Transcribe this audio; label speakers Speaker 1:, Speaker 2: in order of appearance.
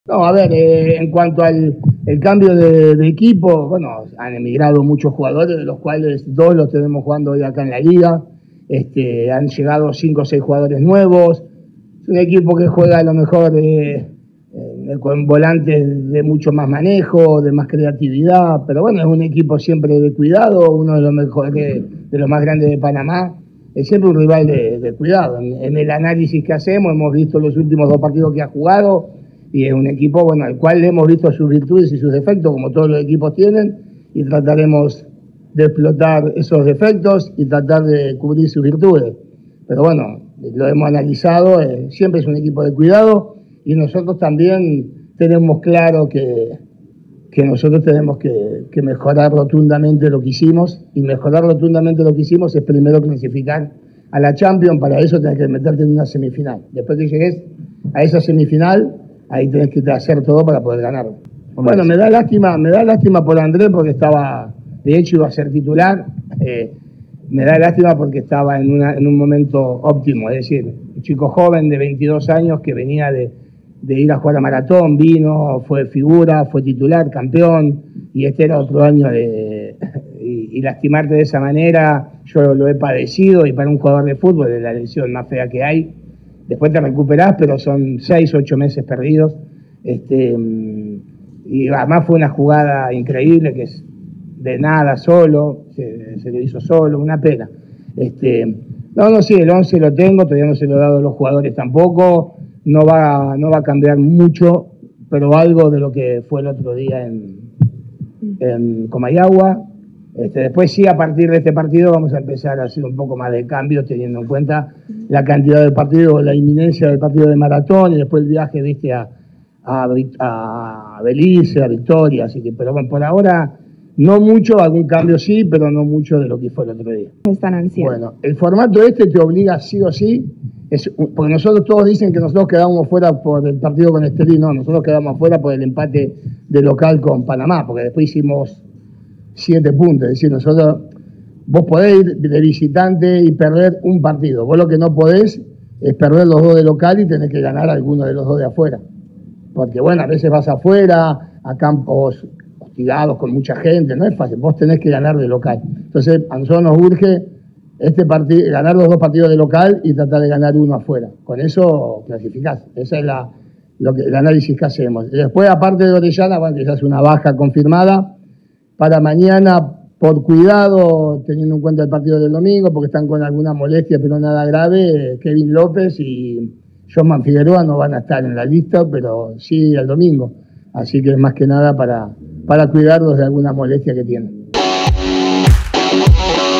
Speaker 1: No, a ver, en cuanto al el cambio de equipo, bueno, han emigrado muchos jugadores, de los cuales 2 los tenemos jugando hoy acá en la liga. Han llegado 5 o 6 jugadores nuevos. Es un equipo que juega a lo mejor con volantes de mucho más manejo, de más creatividad, pero bueno, es un equipo siempre de cuidado, uno de los mejores, de los más grandes de Panamá. Es siempre un rival de cuidado. En el análisis que hacemos, hemos visto los últimos 2 partidos que ha jugado, y es un equipo, bueno, al cual hemos visto sus virtudes y sus defectos, como todos los equipos tienen, y trataremos de explotar esos defectos y tratar de cubrir sus virtudes. Pero bueno, lo hemos analizado, siempre es un equipo de cuidado, y nosotros también tenemos claro que nosotros tenemos que mejorar rotundamente lo que hicimos, y mejorar rotundamente lo que hicimos es primero clasificar a la Champions. Para eso tenés que meterte en una semifinal. Después que llegues a esa semifinal, ahí tenés que hacer todo para poder ganar. Bueno, me da lástima por Andrés, porque estaba, de hecho iba a ser titular. Me da lástima porque estaba en un momento óptimo, es decir, un chico joven de 22 años que venía de ir a jugar a Maratón, vino, fue figura, fue titular, campeón, y este era otro año y lastimarte de esa manera, yo lo he padecido, y para un jugador de fútbol es la lesión más fea que hay. Después te recuperás, pero son 6 o 8 meses perdidos. Y además fue una jugada increíble, que es de nada, solo, se lo hizo solo, una pena. Sí, el 11 lo tengo, todavía no se lo he dado a los jugadores tampoco, no va a cambiar mucho, pero algo de lo que fue el otro día en Comayagua. Después sí, a partir de este partido vamos a empezar a hacer un poco más de cambios, teniendo en cuenta la cantidad de partidos, la inminencia del partido de Maratón, y después el viaje, viste, a Belice, a Victoria. Así que, pero bueno, por ahora no mucho, algún cambio sí, pero no mucho de lo que fue el otro día. Bueno, el formato te obliga sí o sí, porque nosotros todos dicen que nosotros quedamos fuera por el partido con Estelí. No, nosotros quedamos fuera por el empate de local con Panamá, porque después hicimos 7 puntos, es decir, vos podés ir de visitante y perder un partido, vos lo que no podés es perder los 2 de local y tenés que ganar alguno de los 2 de afuera, porque bueno, a veces vas afuera, a campos hostigados con mucha gente, no es fácil, vos tenés que ganar de local. Entonces a nosotros nos urge ganar los 2 partidos de local y tratar de ganar uno afuera, con eso clasificás. Ese es el análisis que hacemos. Y después, aparte de Orellana, bueno, ya es una baja confirmada para mañana, por cuidado, teniendo en cuenta el partido del domingo, porque están con alguna molestia, pero nada grave. Kevin López y Josman Figueroa no van a estar en la lista, pero sí el domingo. Así que es más que nada para cuidarlos de alguna molestia que tienen.